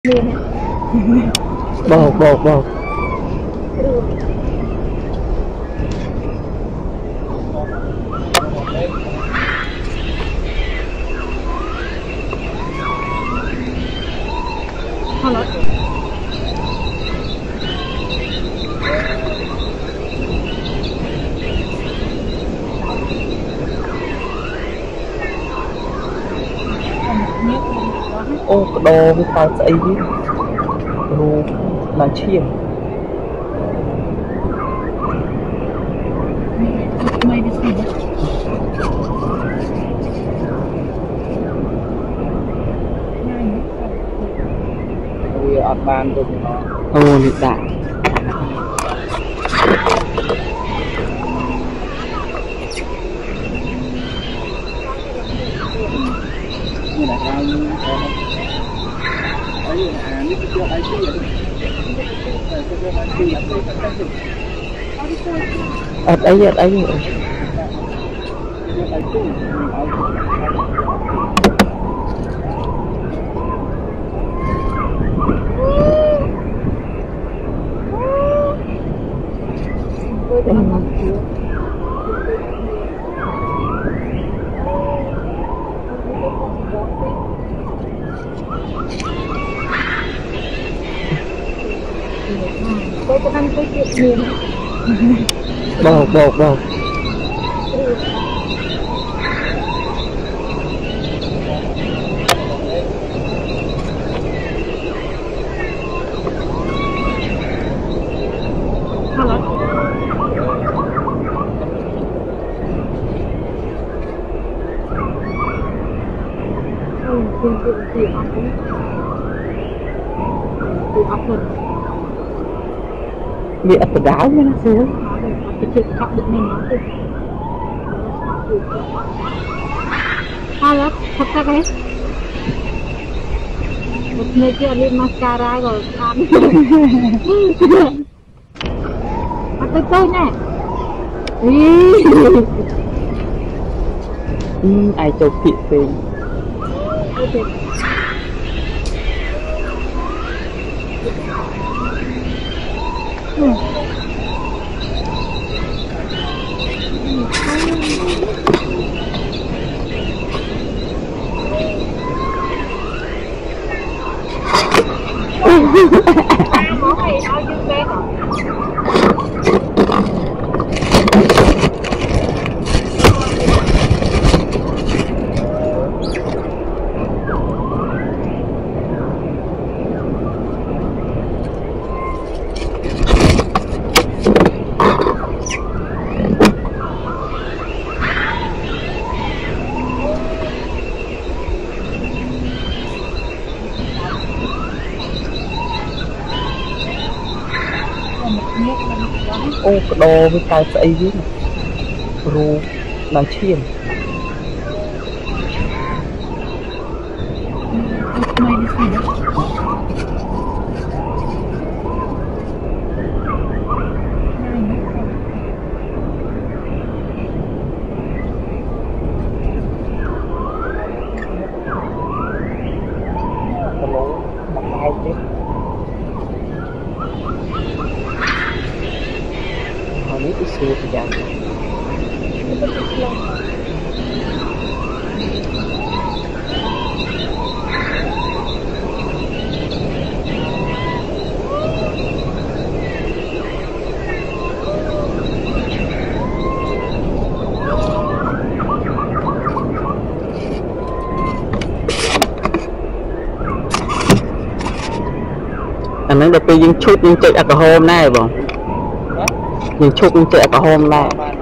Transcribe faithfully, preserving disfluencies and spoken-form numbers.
bột bột bột ô cái đồ với tao sẽ biết đồ là chiên ở bàn được ô được đã như là bao nhiêu ấy là nước chưa ai chưa ở đây ở đây tôi có ăn cái chuyện gì bột bột bột bị ập đảo với nó xuống à lắm thật ra cái một người kia lên mascara rồi ăn à tôi tôi nè ai chụp thị tình Mm. ô cái đồ với tay sẽ biết ru là chiên itu sulit dijaga. Anh nói đầu tiên những chút những chạy alcohol này bông những chút những chạy alcohol này